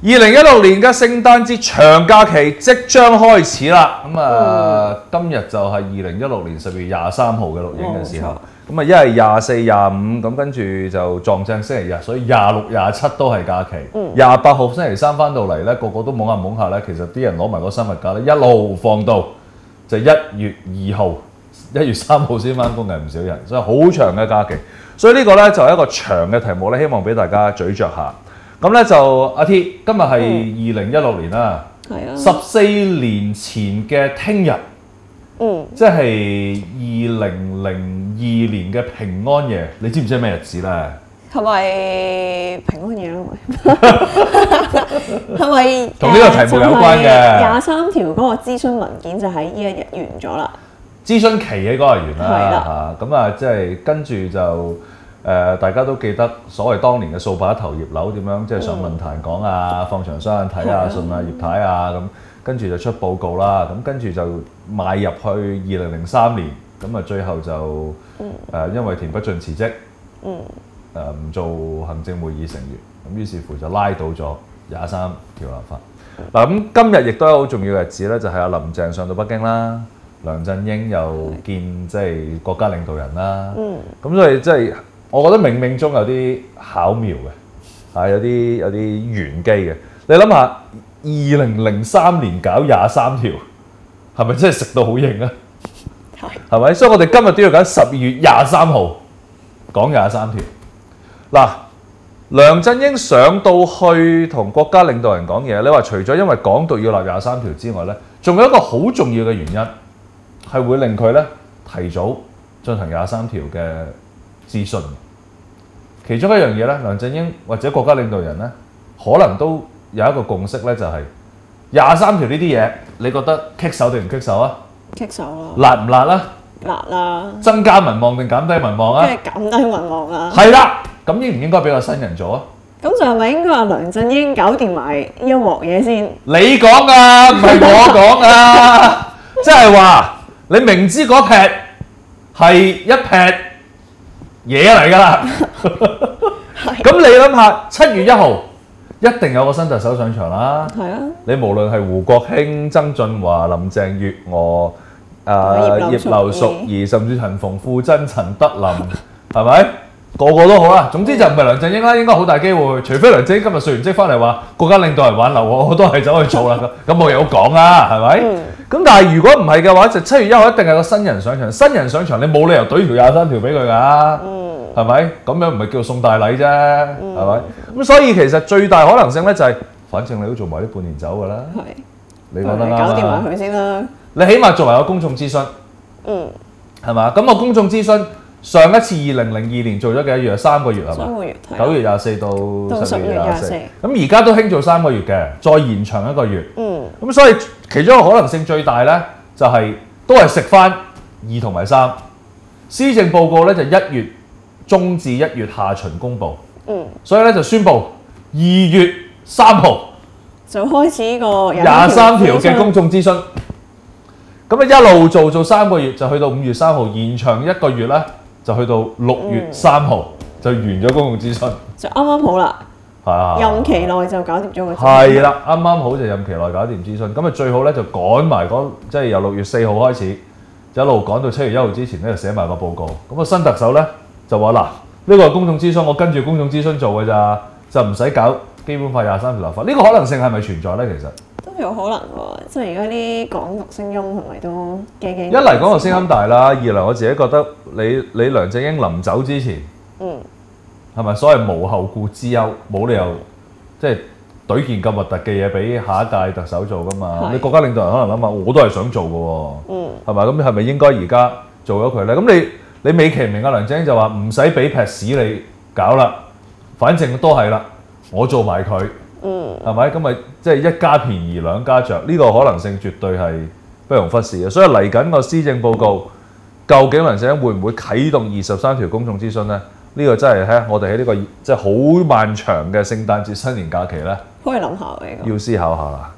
2016年嘅聖誕節長假期即將開始啦。今日就係2016年10月23號嘅錄影嘅時候。咁啊，一係24、25，咁跟住就撞正星期日，所以26、27都係假期。28號星期三翻到嚟咧，個個都懵下懵下咧。其實啲人攞埋個生日假咧，一路放到就1月2號、1月3號先翻工嘅唔少人，所以好長嘅假期。所以呢個咧就係一個長嘅題目咧，希望俾大家咀嚼下。咁咧就阿 T， 今日係2016年啦，14年前嘅聽日。即係2002年嘅平安夜，你知唔知係咩日子咧？ 係咪平安夜咯？係咪同呢個題目有關嘅 ？23條嗰個諮詢文件就喺呢一日完咗啦。 諮詢期嘅嗰日完啦，咁啊，即係跟住就大家都記得所謂當年嘅掃把頭葉劉點樣，即係上論壇講啊，放長雙眼睇啊，信啊葉太啊咁。跟住就出報告啦，咁跟住就邁入去2003年，咁啊最後就因為田北俊辭職，唔做行政會議成員，咁於是乎就拉倒咗23條立法。嗱咁今日亦都有好重要嘅日子咧，就係阿林鄭上到北京啦，梁振英又見即係國家領導人啦，咁所以即係我覺得冥冥中有啲巧妙嘅，係有啲玄機嘅。你諗下。2003年搞23條，係咪真係食到好型啊？係咪？所以我哋今日都要揀12月23號講23條。嗱，梁振英上到去同國家領導人講嘢，你話除咗因為港獨要立23條之外咧，仲有一個好重要嘅原因係會令佢咧提早進行23條嘅諮詢。其中一樣嘢咧，梁振英或者國家領導人咧，可能都有一個共識咧，就係23條呢啲嘢，你覺得棘手定唔棘手啊？ 棘手咯。 辣唔辣啊？ 辣啦。增加民望定減低民望啊？ 即係減低民望啊。 係啦，咁應唔應該俾個新人做啊？ 咁就係咪應該話梁振英搞掂埋呢一鑊嘢先？ 你講啊，唔係我講啊！即係話你明知嗰撇係一撇嘢嚟㗎啦。咁你諗下，7月1號。一定有個新特首上場啦！係啊！你無論係胡國興、曾俊華、林鄭月娥、葉劉淑儀，甚至陳馮富珍、陳德霖，係咪？個個都好啦。總之就唔係梁振英啦，應該好大機會。除非梁振英今日述完職翻嚟話國家領導人挽留我都係走去做啦。咁冇嘢好講啦，係咪？咁但係如果唔係嘅話，就7月1號一定係個新人上場。新人上場，你冇理由懟條23條俾佢㗎。係咪？咁樣唔係叫送大禮啫，係咪？咁所以其實最大可能性咧就係，反正你都做埋呢半年走㗎啦。係，你講得啱啦。搞掂埋佢先啦。你起碼做埋個公眾諮詢，係嘛？咁個公眾諮詢上一次2002年做咗幾多月？3個月係嘛？3個月。9月24到10月24。咁而家都興做3個月嘅，再延長1個月。咁所以其中一個可能性最大咧，就係都係食翻2同埋3。施政報告咧就1月中至1月下旬公佈，所以咧就宣布2月3號就開始呢個 23條嘅公眾諮詢，咁啊一路做3個月，就去到5月3號，延長1個月咧，就去到6月3號就完咗公共諮詢， 就啱啱好啦。係啊，任期內就搞掂咗個。 係啦，啱啱好就任期內搞掂諮詢，咁啊最好咧就趕埋即係由6月4號開始，就一路趕到7月1號之前咧就寫埋個報告。咁啊新特首咧。就話嗱，呢個係公眾諮詢，我跟住公眾諮詢做嘅咋，就唔使搞基本法23條立法。呢個可能性係咪存在咧？其實都有可能喎，即係而家啲港獨聲音係咪都驚？一嚟港獨聲音大啦，二嚟我自己覺得你梁振英臨走之前，係咪所謂無後顧之憂，冇理由即係懟件咁核突嘅嘢俾下一屆特首做噶嘛？你國家領導人可能諗下，我都係想做嘅喎，係咪？咁係咪應該而家做咗佢咧？咁你美其名阿梁振英就話唔使俾劈屎你搞啦，反正都係啦，我做埋佢，係咪？咁咪即係一家便宜兩家着，呢個可能性絕對係不容忽視嘅。所以嚟緊個施政報告，究竟梁振英會唔會啟動23條公眾諮詢咧？呢個真係我哋喺呢個即係好漫長嘅聖誕節新年假期咧， 可以諗下嘅， 要思考下啦。